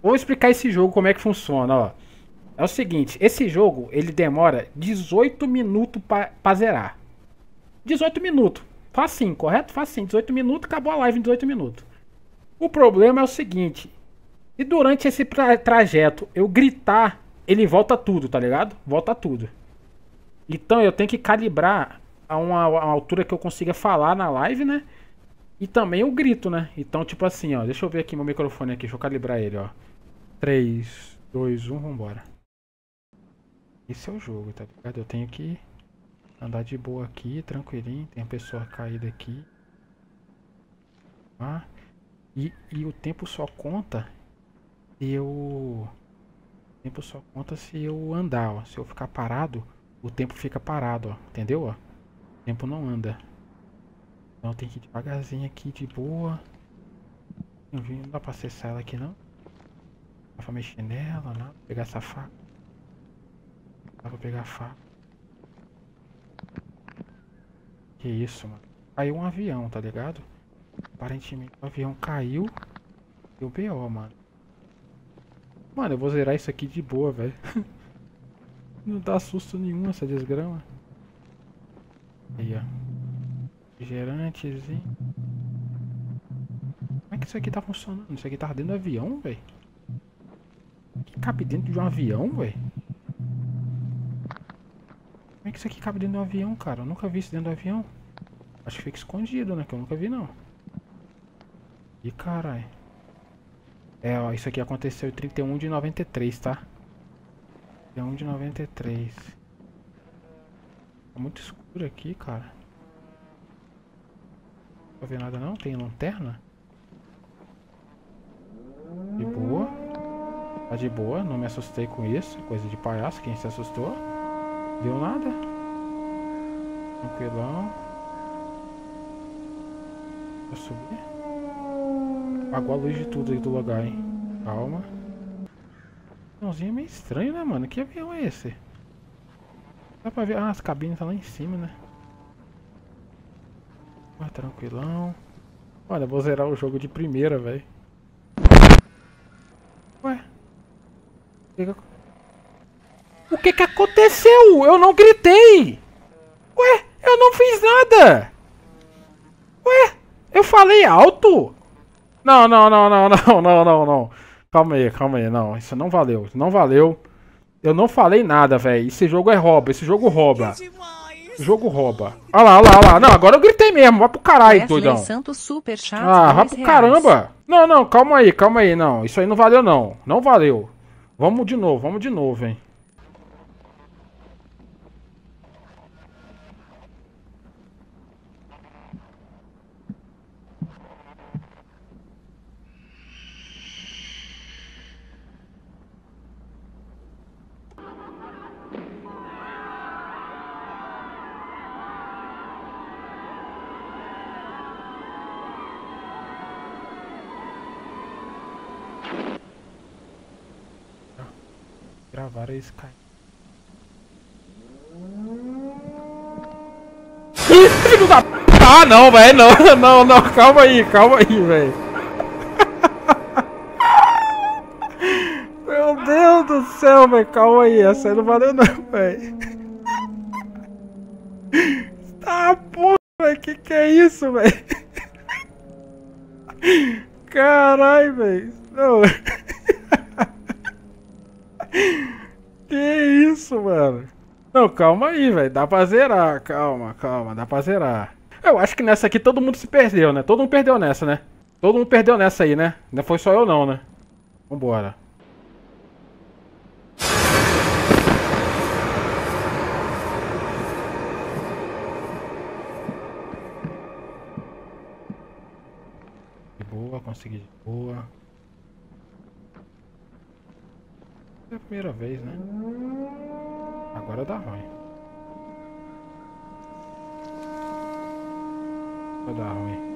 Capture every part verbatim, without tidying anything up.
Vou explicar esse jogo, como é que funciona, ó. É o seguinte, esse jogo, ele demora dezoito minutos pra, pra zerar. dezoito minutos. Facinho, correto? Facinho. dezoito minutos, acabou a live em dezoito minutos. O problema é o seguinte. E durante esse tra trajeto, eu gritar, ele volta tudo, tá ligado? Volta tudo. Então eu tenho que calibrar a uma, a uma altura que eu consiga falar na live, né? E também o grito, né? Então, tipo assim, ó. Deixa eu ver aqui meu microfone aqui. Deixa eu calibrar ele, ó. três, dois, um, vambora. Esse é o jogo, tá ligado? Eu tenho que andar de boa aqui, tranquilinho. Tem pessoa caída aqui. Ah, e, e o tempo só conta se eu... O tempo só conta se eu andar, ó. Se eu ficar parado, o tempo fica parado, ó. Entendeu, ó? O tempo não anda. Então tem que ir devagarzinho aqui, de boa. Não dá pra acessar ela aqui, não. Dá pra mexer nela, não. Pegar essa faca. Dá pra pegar a faca. Que isso, mano. Caiu um avião, tá ligado? Aparentemente o avião caiu. Deu B O, mano. Mano, eu vou zerar isso aqui de boa, velho. Não dá susto nenhum essa desgrama. Aí, ó. Refrigerantezinho. Como é que isso aqui tá funcionando? Isso aqui tá dentro do avião, velho? Que cabe dentro de um avião, velho? Como é que isso aqui cabe dentro do avião, cara? Eu nunca vi isso dentro do avião. Acho que fica escondido, né? Que eu nunca vi, não. Ih, caralho. É, ó. Isso aqui aconteceu em trinta e um de noventa e três, tá? trinta e um de noventa e três. Tá muito escuro aqui, cara. Não vê nada, não? Tem lanterna? De boa. Tá de boa. Não me assustei com isso. Coisa de palhaço. Quem se assustou? Deu nada. Tranquilão. Vou subir. Apagou a luz de tudo aí do lugar, hein? Calma. Aviãozinho é meio estranho, né, mano? Que avião é esse? Dá pra ver. Ah, as cabines estão lá em cima, né? Ah, tranquilão. Olha, eu vou zerar o jogo de primeira, velho. Ué? O que que aconteceu? Eu não gritei! Ué, eu não fiz nada! Ué, eu falei alto? Não, não, não, não, não, não, não, não. Calma aí, calma aí, não. Isso não valeu, não valeu. Eu não falei nada, velho. Esse jogo é rouba, esse jogo rouba. Esse jogo rouba. Olha lá, olha lá, olha lá. Não, agora eu gritei mesmo. Vai pro caralho, doidão. Santos, super chat, ah, vai pro reais. caramba. Não, não, calma aí, calma aí, não. Isso aí não valeu, não. Não valeu. Vamos de novo, vamos de novo, hein. Gravaram esse cara. Ih, filho da... Ah, não, velho, não, não, não, calma aí, calma aí, velho. Meu Deus do céu, velho, calma aí, essa aí não valeu não, velho. Ah, porra, velho, que que é isso, velho? Caralho, velho, não... Que isso, mano? Não, calma aí, velho. Dá pra zerar. Calma, calma. Dá pra zerar. Eu acho que nessa aqui todo mundo se perdeu, né? Todo mundo perdeu nessa, né? Todo mundo perdeu nessa aí, né? Não foi só eu não, né? Vambora. De boa, consegui de boa. É a primeira vez, né? Agora dá ruim. Vai dar ruim.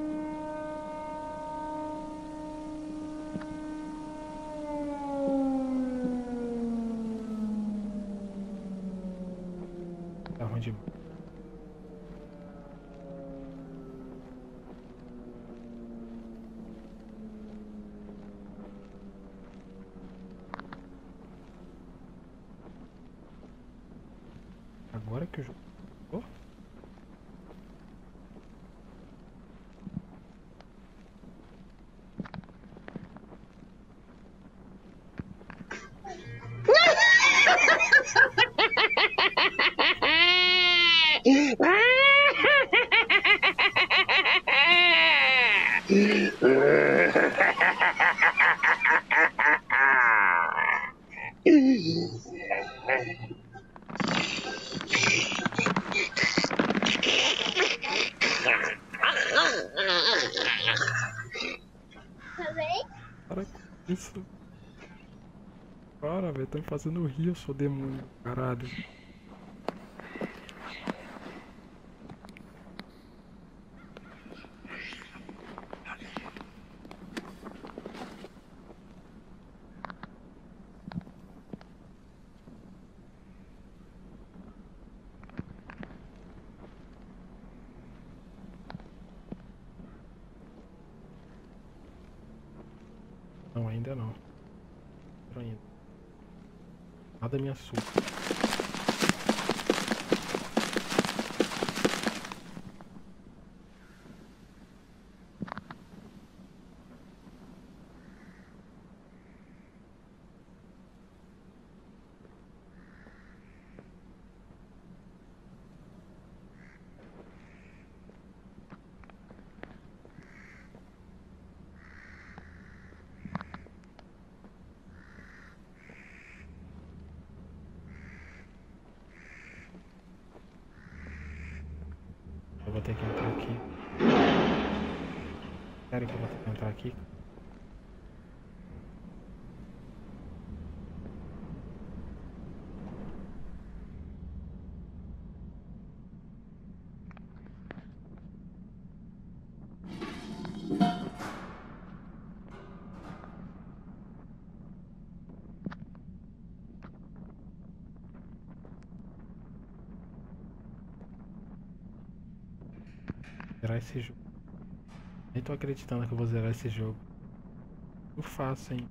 Dá ruim demais. Agora que o jogo. Oh. Para com isso. Para, velho. Tá me fazendo rir, eu sou demônio. Caralho. Não, ainda não. Tô indo. Nada me assusta. Eu vou ter que entrar aqui. Sério que eu vou ter que entrar aqui? Zerar esse jogo. Nem tô acreditando que eu vou zerar esse jogo. Não faço, hein?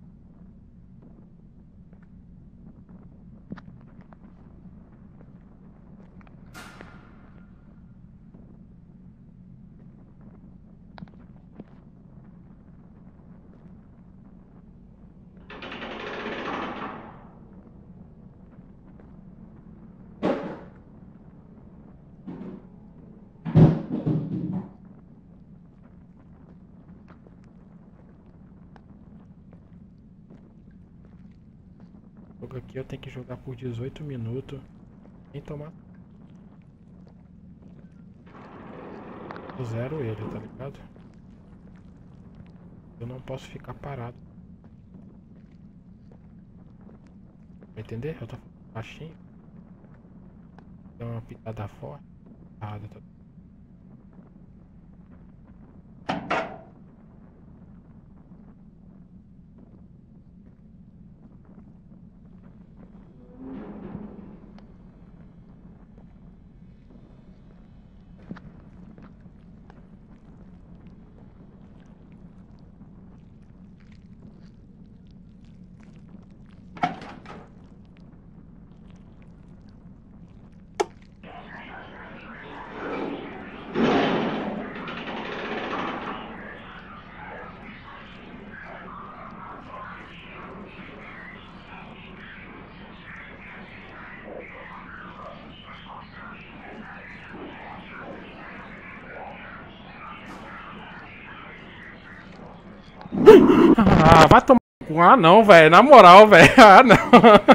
O jogo aqui eu tenho que jogar por dezoito minutos. Sem tomar. Eu zero ele, tá ligado? Eu não posso ficar parado. Vai entender? Eu tô baixinho. Deu uma pitada forte. Errado, tá? Ah, vai tomar. Ah, não, velho. Na moral, velho. Ah, não.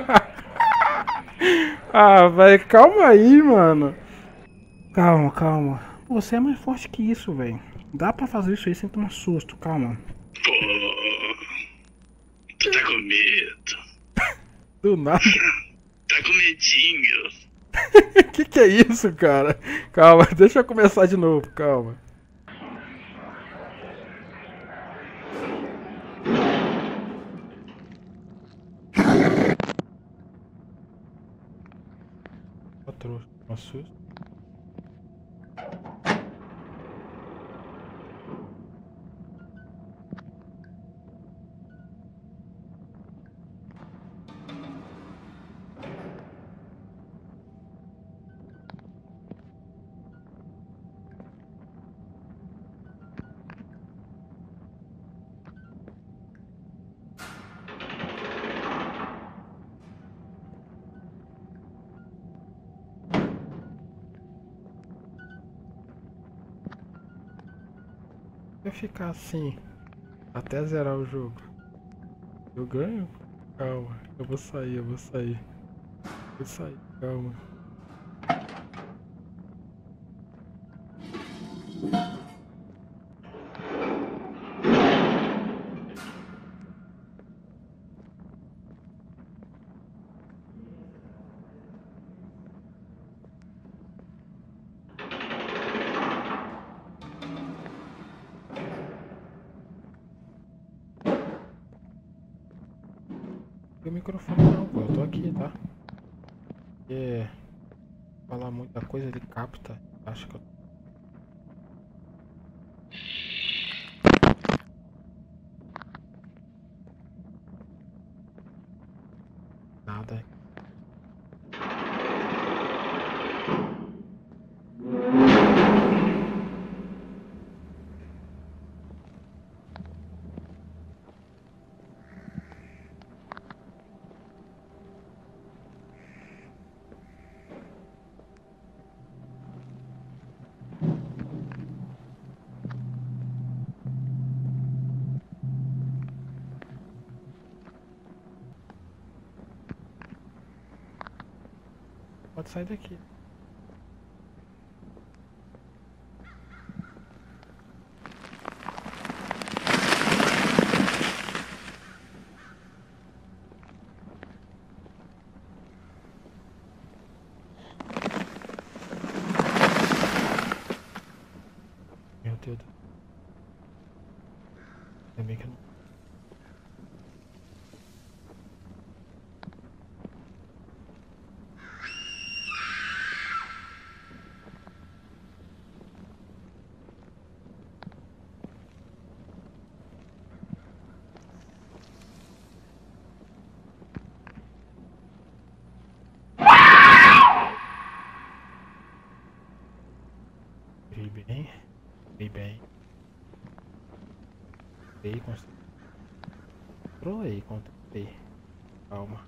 Ah, velho. Calma aí, mano. Calma, calma. Pô, você é mais forte que isso, velho. Dá pra fazer isso aí sem tomar susto. Calma. Pô, tu tá com medo. Do nada. Tá com medinho. Que que é isso, cara? Calma, deixa eu começar de novo. Calma. Trouxe um susto. Vai ficar assim até zerar o jogo. Eu ganho? Calma, eu vou sair, eu vou sair. Vou sair, calma. O microfone não, pô, eu tô aqui, tá? Porque falar muita coisa ele capta. Acho que eu. Nada. Pode sair daqui. Meu Deus. Ainda bem que eu não. Virei bem. Virei bem. Virei, controlei, controlei. Calma.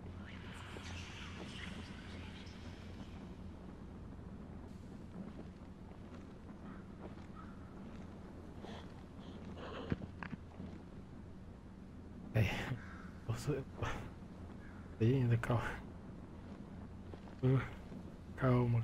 É. Nossa. Ainda, calma. Uh, calma.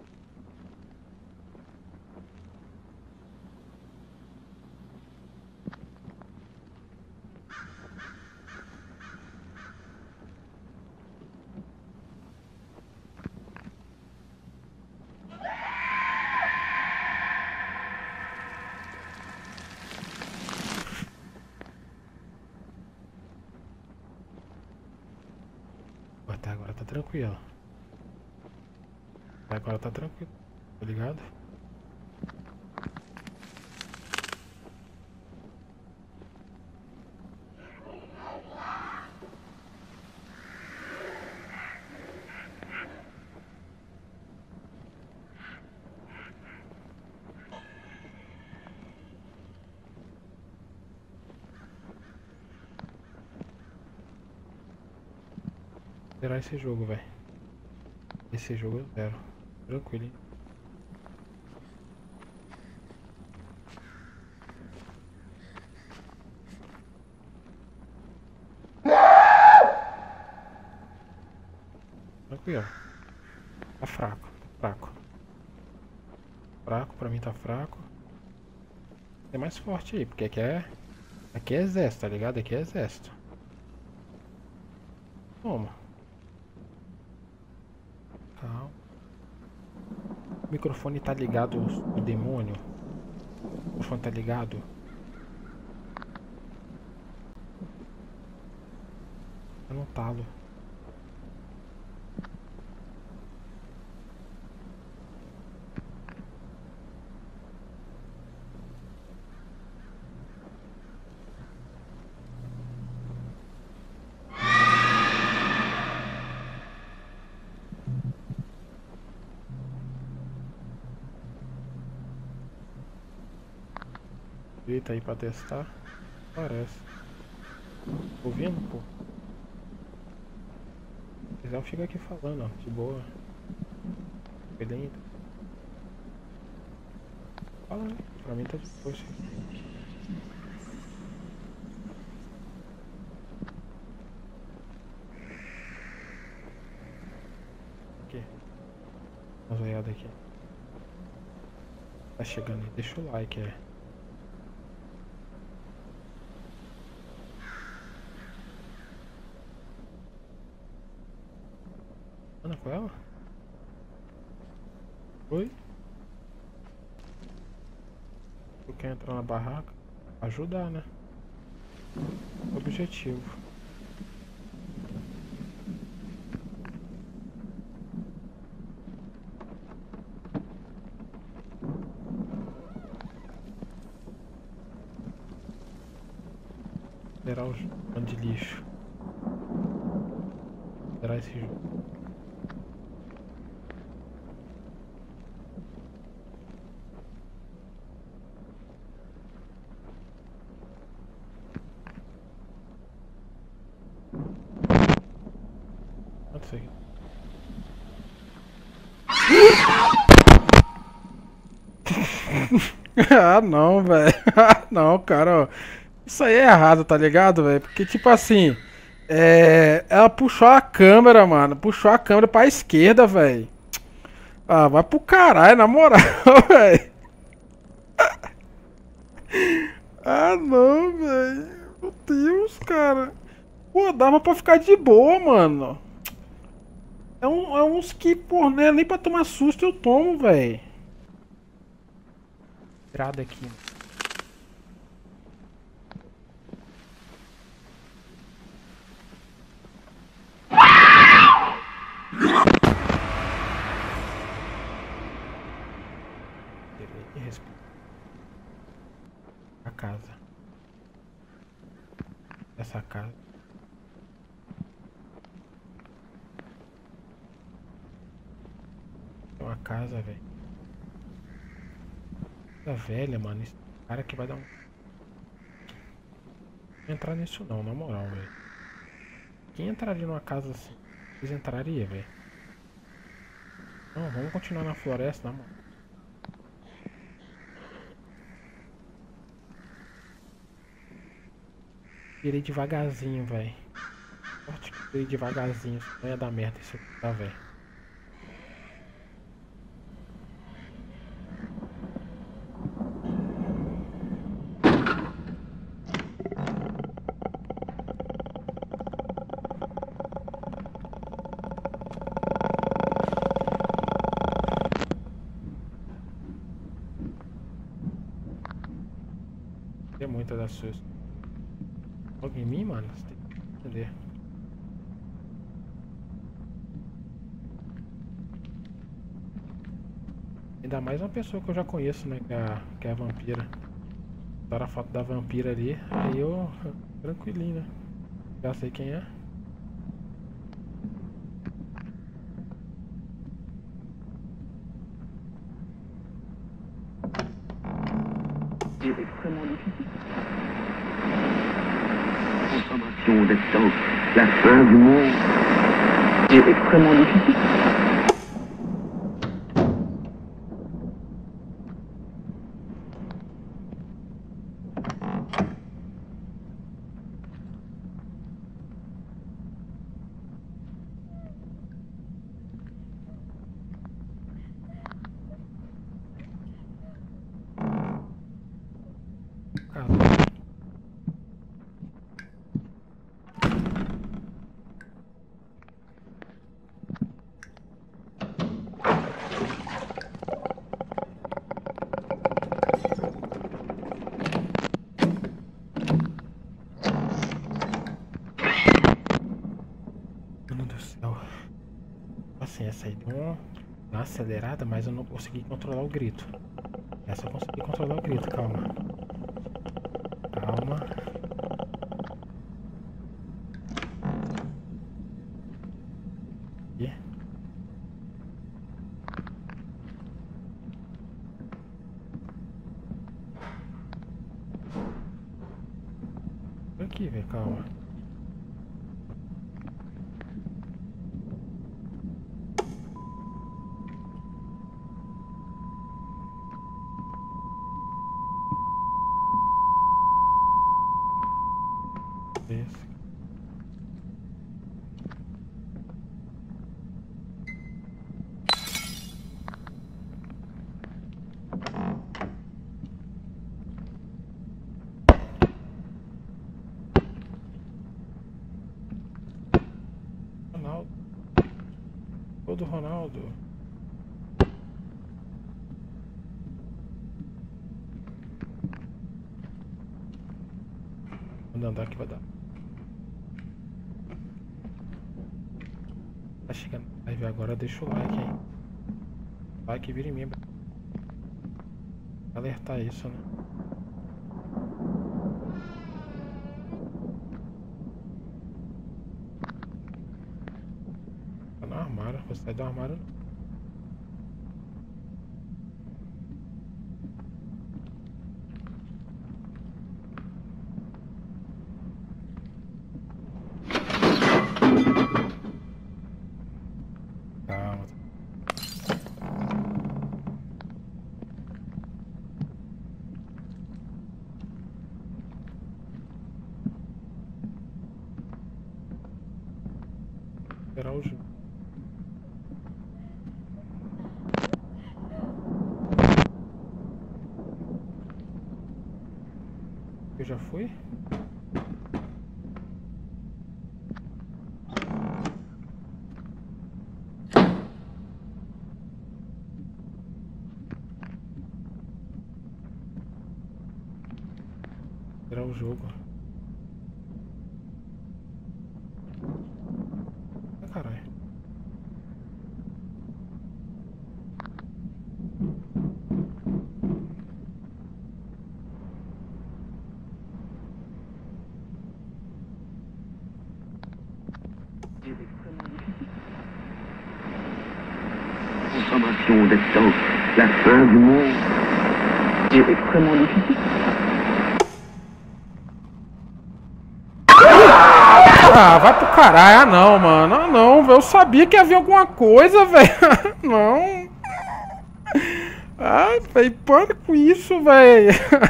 Até agora tá tranquilo. Até agora tá tranquilo. Tá ligado? Zerar esse jogo, velho. Esse jogo eu zero. Tranquilo, hein? Tranquilo. Tá fraco, tá fraco. Fraco, pra mim tá fraco. Tem mais forte aí, porque aqui é. Aqui é exército, tá ligado? Aqui é exército. Toma. Calma. O microfone tá ligado, o demônio. O microfone tá ligado. Tá no talo. Eita aí pra testar. Parece. Ouvindo, pô? Se quiser eu fico aqui falando, ó. De boa. Beleza. Fala, né? Pra mim tá de boa. like. Tá chegando aí, deixa o like, é. Anda com ela? Oi? Tu quer entrar na barraca? Ajudar, né? Objetivo. Zerar o jogo de lixo. Zerar esse jogo. Quanto isso aqui? Ah, não, velho. Ah, não, cara, ó. Isso aí é errado, tá ligado, velho? Porque, tipo assim, é... ela puxou a câmera, mano. Puxou a câmera pra esquerda, velho. Ah, vai pro caralho, na moral, velho. Ah, não, velho. Meu Deus, cara. Pô, dava pra ficar de boa, mano. É, um, é uns que, pô, né? Nem pra tomar susto eu tomo, velho. Entrada aqui. A casa. Essa casa. É uma casa, velho. Casa velha, mano. Esse cara que vai dar um. Não vou entrar nisso não, na moral, velho. Quem entraria numa casa assim? Vocês entrariam, velho? Não, vamos continuar na floresta, na moral. Virei devagarzinho, velho. Sorte que virei devagarzinho. Isso não ia dar merda isso aqui, tá, velho? Tem muita das suas. Logo em mim, mano? Você tem que entender. Ainda mais uma pessoa que eu já conheço, né? Que é a, que é a vampira. Botaram a foto da vampira ali. Aí eu. Tranquilinho, né? Já sei quem é. C'est extrêmement difficile. Consommation d'essence, la fin du monde. C'est extrêmement difficile. Mano do céu. Assim, essa aí deu uma, uma acelerada, mas eu não consegui controlar o grito. Essa eu consegui controlar o grito, calma. Calma. E? Aqui, velho, calma. Esse. Ronaldo. Gol do Ronaldo. Vamos andar que vai dar. Tá chegando a live agora, deixa o like aí. Like vira em membro. Alertar isso, né? Tá no armário, você sai do armário. Calma. Esperar o jogo. Eu já fui? Esperar o jogo. Ah, caralho. Consommation de temps, la fin du monde. C'est extrêmement difficile. Ah, vai pro caralho. Ah, não, mano. Ah, não, velho. Eu sabia que havia alguma coisa, velho. Não. Ah, velho. Para com isso, velho.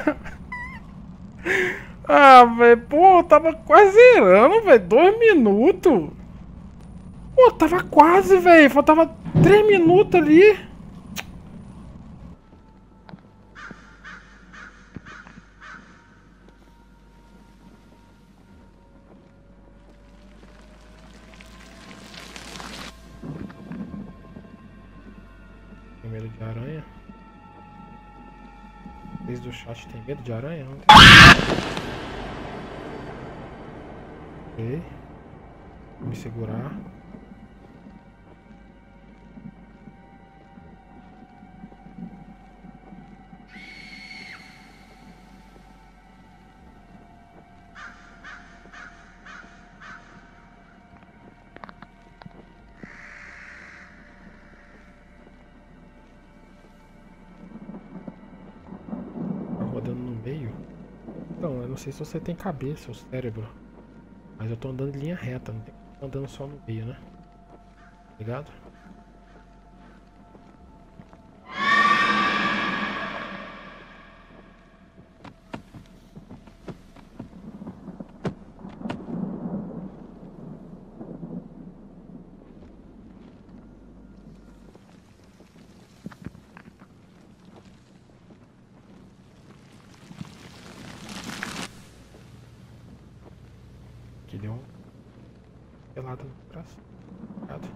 Ah, velho. Pô, eu tava quase zerando, velho. Dois minutos. Pô, tava quase, velho. Faltava três minutos ali. Tem medo de aranha? Vocês do chat tem medo de aranha? Não? Ok. Vou me segurar. Rodando no meio. Então, eu não sei se você tem cabeça ou cérebro, mas eu tô andando em linha reta, não tô andando só no meio, né? Ligado? Que deu um pelado no braço. Ligado?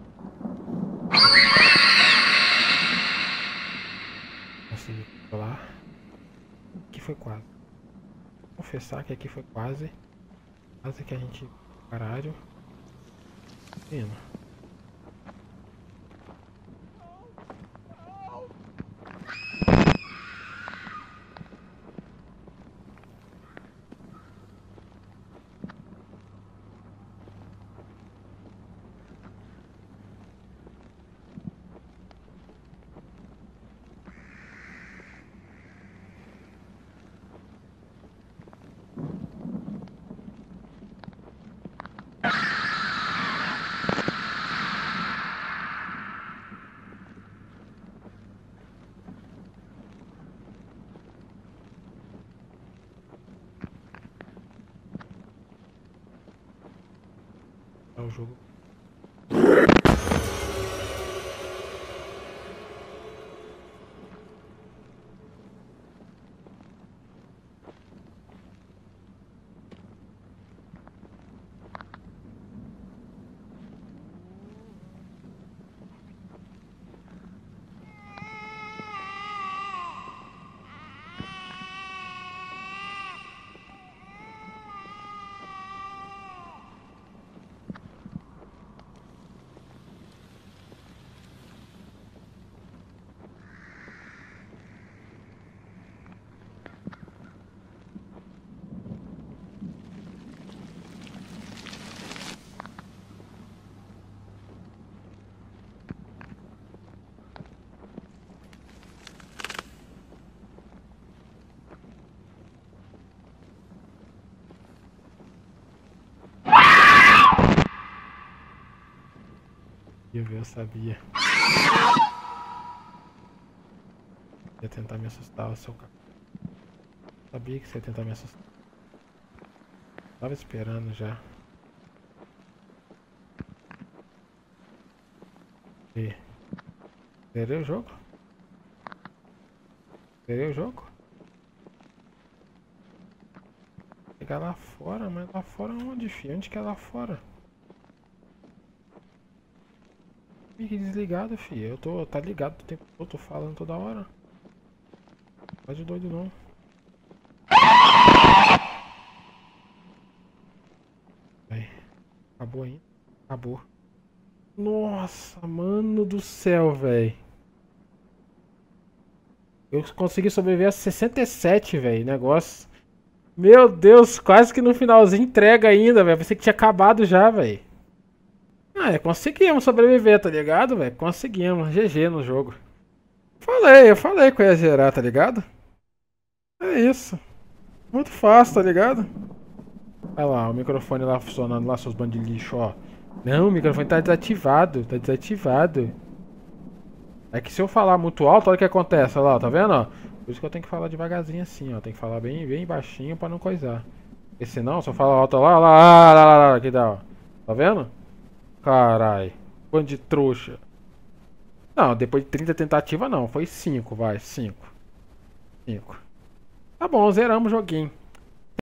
Consegui pular. Aqui foi quase. Vou confessar que aqui foi quase. Quase que a gente. Caralho. Indo. É o jogo. Eu sabia. Ia tentar me assustar, o seu cara. Sabia que você ia tentar me assustar. Tava esperando já. E... Zerei o jogo? Zerei o jogo? Pegar lá fora, mas lá fora onde, filho? Onde que é lá fora? Fique desligado, filho. Eu tô, tá ligado o tempo todo, tô falando toda hora. Não tá de doido não. Aí. Acabou ainda. Acabou. Nossa, mano do céu, velho. Eu consegui sobreviver a sessenta e sete, velho. Negócio. Meu Deus, quase que no finalzinho entrega ainda, velho. Pensei que tinha acabado já, velho. Ah, é, conseguimos sobreviver, tá ligado, velho? Conseguimos. G G no jogo. Falei, eu falei que eu ia zerar, tá ligado? É isso. Muito fácil, tá ligado? Olha lá, o microfone lá funcionando lá, seus bandos de lixo, ó. Não, o microfone tá desativado, tá desativado. É que se eu falar muito alto, olha o que acontece, olha lá, tá vendo, ó? Por isso que eu tenho que falar devagarzinho assim, ó. Tem que falar bem, bem baixinho pra não coisar. Porque senão, se eu falar alto lá, lá, lá, lá, lá, lá, que dá, ó. Tá vendo? Carai, bando de trouxa. Não, depois de trinta tentativas não, foi cinco, vai, cinco. cinco. Tá bom, zeramos o joguinho.